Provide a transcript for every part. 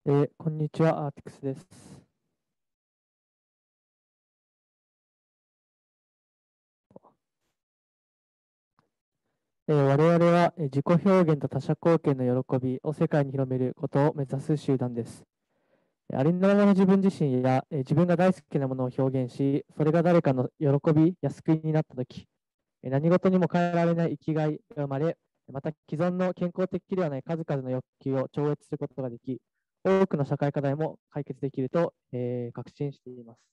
こんにちは、アーティクスです。我々は自己表現と他者貢献の喜びを世界に広めることを目指す集団です。ありのままの自分自身や自分が大好きなものを表現し、それが誰かの喜びや救いになったとき、何事にも変えられない生きがいが生まれ、また既存の健康的ではない数々の欲求を超越することができ、多くの社会課題も解決できると、確信しています。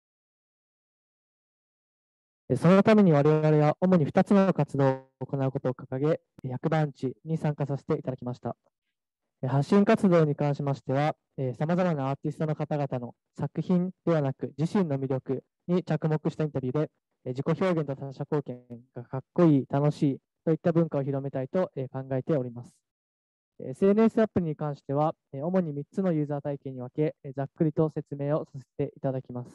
そのために我々は主に2つの活動を行うことを掲げ、100番地に参加させていただきました。発信活動に関しましては、さまざまなアーティストの方々の作品ではなく、自身の魅力に着目したインタビューで、自己表現と他者貢献がかっこいい、楽しいといった文化を広めたいと考えております。SNS アプリに関しては、主に3つのユーザー体験に分け、ざっくりと説明をさせていただきます。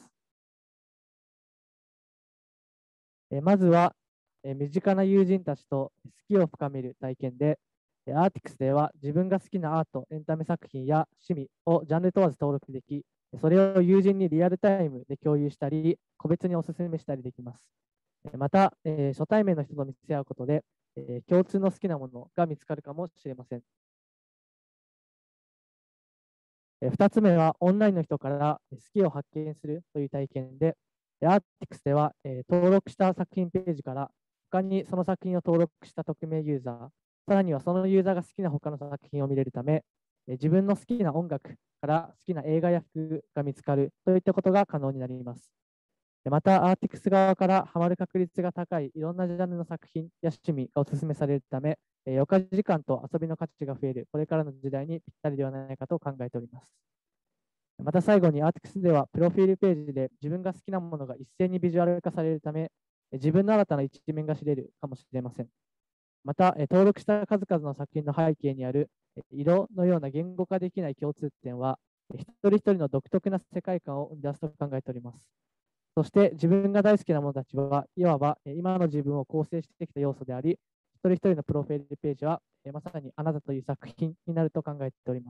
まずは、身近な友人たちと好きを深める体験で、アーティクスでは自分が好きなアート、エンタメ作品や趣味をジャンル問わず登録でき、それを友人にリアルタイムで共有したり、個別にお勧めしたりできます。また、初対面の人と見せ合うことで、共通の好きなものが見つかるかもしれません。2つ目は、オンラインの人から好きを発見するという体験で、アーティクスでは、登録した作品ページから、他にその作品を登録した匿名ユーザー、さらにはそのユーザーが好きな他の作品を見れるため、自分の好きな音楽から好きな映画や服が見つかるといったことが可能になります。また、アーティクス側からハマる確率が高いいろんなジャンルの作品や趣味がお勧めされるため、余暇時間と遊びの価値が増えるこれからの時代にぴったりではないかと考えております。また最後にアーティクスではプロフィールページで自分が好きなものが一斉にビジュアル化されるため、自分の新たな一面が知れるかもしれません。また、登録した数々の作品の背景にある色のような言語化できない共通点は、一人一人の独特な世界観を生み出すと考えております。そして自分が大好きな者たちは、いわば今の自分を構成してきた要素であり、一人一人のプロフィールページはまさにあなたという作品になると考えております。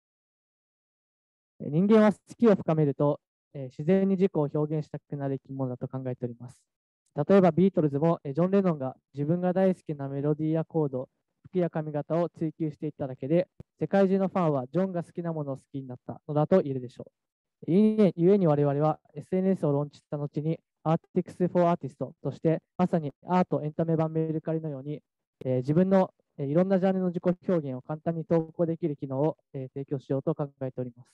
人間は好きを深めると、自然に自己を表現したくなる生き物だと考えております。例えばビートルズもジョン・レノンが自分が大好きなメロディーやコード、服や髪型を追求していっただけで、世界中のファンはジョンが好きなものを好きになったのだと言えるでしょう。ゆえに我々は SNS をローンチした後にアーティクス・フォー・アーティストとして、まさにアート、エンタメ版メルカリのように、自分のいろんなジャンルの自己表現を簡単に投稿できる機能を提供しようと考えております。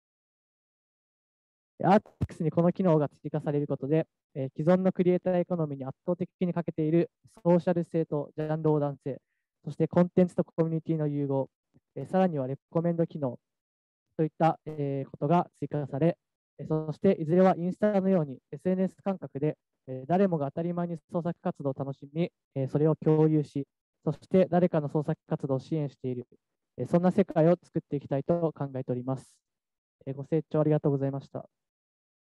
アーティクスにこの機能が追加されることで、既存のクリエイターエコノミーに圧倒的に欠けているソーシャル性とジャンル横断性、そしてコンテンツとコミュニティの融合、さらにはレコメンド機能といった、ことが追加され、そしていずれはインスタのように SNS 感覚で、誰もが当たり前に創作活動を楽しみ、それを共有し、そして誰かの創作活動を支援している、そんな世界を作っていきたいと考えております。ご清聴ありがとうございました。